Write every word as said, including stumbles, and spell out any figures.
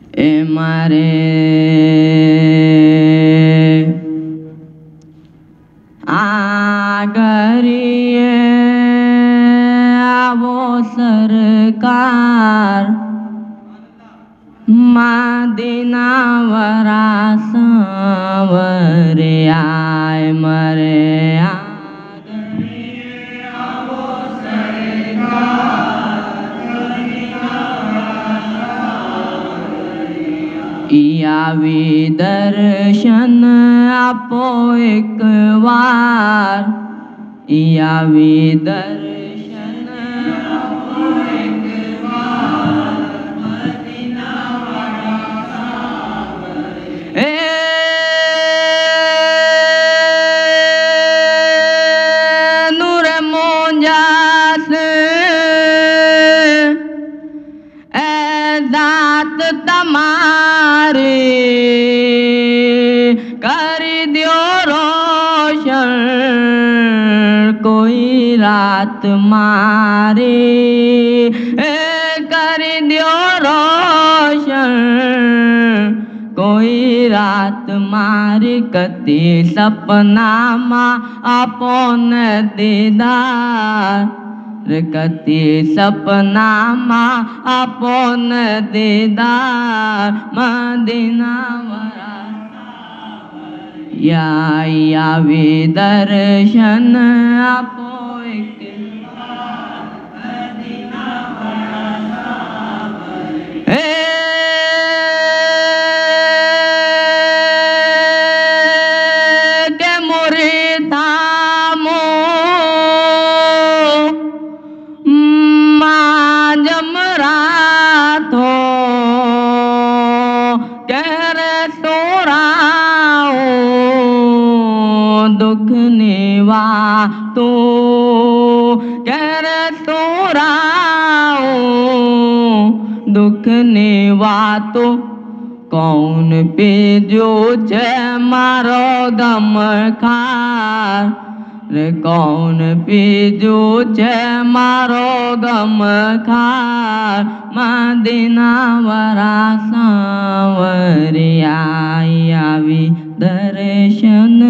ए मारे आगरिए आवो सरकार मदीना वरा सांवरे आए मरे आवी दर्शन आपो एक बार आवी दर्शन आपो एक बार मदीना वाला सांवरे नूर मोंजास ए दात तमारे कर दियो रोशन कोई रात मारे कर दियो रोशन कोई रात मारे कति सपना माँ आपन दीदार कति सपना माँ आपन दीदार मदीना वरा या आवी दर्शन आपो एक मदीना वरा सांवरे के मुरीदा मो जमरा थो कर सोराओ दुख नेवा तो कर सोराओ दुख नेवा तो कौन पे जो चे मारो गम खार रे कौन पे जो चे मारो गम खार मदीना वरा सांवरे आई आवी दर्शन